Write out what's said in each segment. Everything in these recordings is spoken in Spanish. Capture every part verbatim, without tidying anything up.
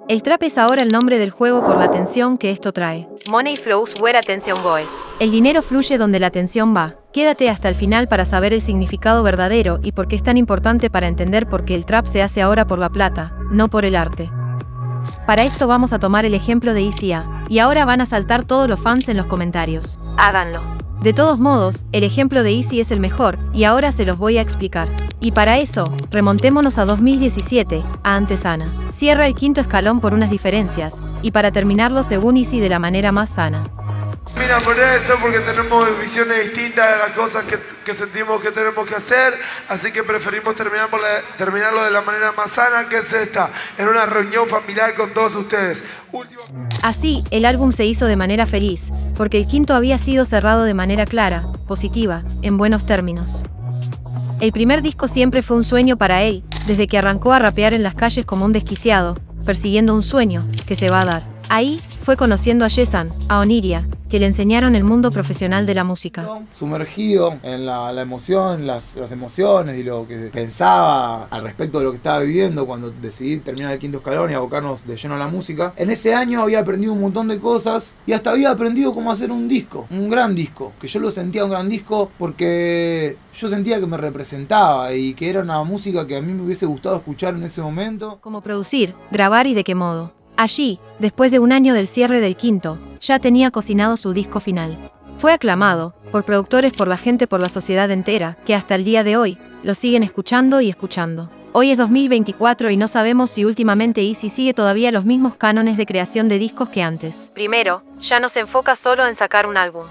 El trap es ahora el nombre del juego por la atención que esto trae. Money flows where attention goes. El dinero fluye donde la atención va. Quédate hasta el final para saber el significado verdadero y por qué es tan importante para entender por qué el trap se hace ahora por la plata, no por el arte. Para esto vamos a tomar el ejemplo de Easy A, y ahora van a saltar todos los fans en los comentarios. Háganlo. De todos modos, el ejemplo de Easy es el mejor, y ahora se los voy a explicar. Y para eso, remontémonos a dos mil diecisiete, a Antesana. Cierra el quinto escalón por unas diferencias, y para terminarlo según Easy de la manera más sana. Mira, por eso, porque tenemos visiones distintas de las cosas que, que sentimos que tenemos que hacer, así que preferimos terminar por la, terminarlo de la manera más sana, que es esta, en una reunión familiar con todos ustedes. Última... Así, el álbum se hizo de manera feliz, porque el quinto había sido cerrado de manera clara, positiva, en buenos términos. El primer disco siempre fue un sueño para él, desde que arrancó a rapear en las calles como un desquiciado, persiguiendo un sueño, que se va a dar. Ahí, fue conociendo a Yesan, a Oniria, que le enseñaron el mundo profesional de la música. Sumergido en la, la emoción, las, las emociones y lo que pensaba al respecto de lo que estaba viviendo cuando decidí terminar el quinto escalón y abocarnos de lleno a la música. En ese año había aprendido un montón de cosas y hasta había aprendido cómo hacer un disco, un gran disco, que yo lo sentía un gran disco porque yo sentía que me representaba y que era una música que a mí me hubiese gustado escuchar en ese momento. Cómo producir, grabar y de qué modo. Allí, después de un año del cierre del quinto, ya tenía cocinado su disco final. Fue aclamado, por productores, por la gente, por la sociedad entera, que hasta el día de hoy, lo siguen escuchando y escuchando. Hoy es dos mil veinticuatro y no sabemos si últimamente Easy sigue todavía los mismos cánones de creación de discos que antes. Primero, ya no se enfoca solo en sacar un álbum.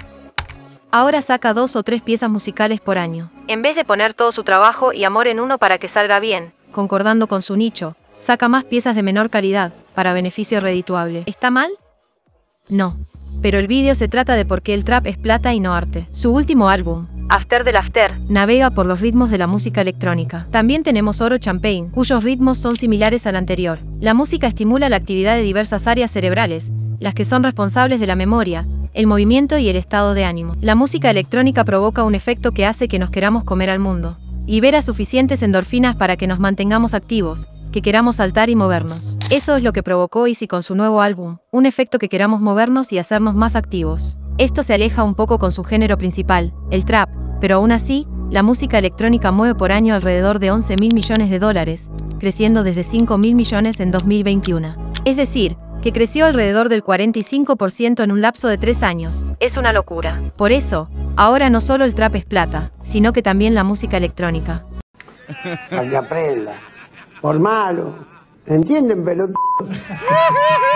Ahora saca dos o tres piezas musicales por año. En vez de poner todo su trabajo y amor en uno para que salga bien, concordando con su nicho, saca más piezas de menor calidad, para beneficio redituable. ¿Está mal? No. Pero el vídeo se trata de por qué el trap es plata y no arte. Su último álbum, After del After, navega por los ritmos de la música electrónica. También tenemos Oro Champagne, cuyos ritmos son similares al anterior. La música estimula la actividad de diversas áreas cerebrales, las que son responsables de la memoria, el movimiento y el estado de ánimo. La música electrónica provoca un efecto que hace que nos queramos comer al mundo. Libera suficientes endorfinas para que nos mantengamos activos, que queramos saltar y movernos. Eso es lo que provocó Easy con su nuevo álbum, un efecto que queramos movernos y hacernos más activos. Esto se aleja un poco con su género principal, el trap, pero aún así, la música electrónica mueve por año alrededor de once mil millones de dólares, creciendo desde cinco mil millones en dos mil veintiuno. Es decir, que creció alrededor del cuarenta y cinco por ciento en un lapso de tres años. Es una locura. Por eso, ahora no solo el trap es plata, sino que también la música electrónica. Para que aprenda. Por malo. ¿Entienden, pelotudo?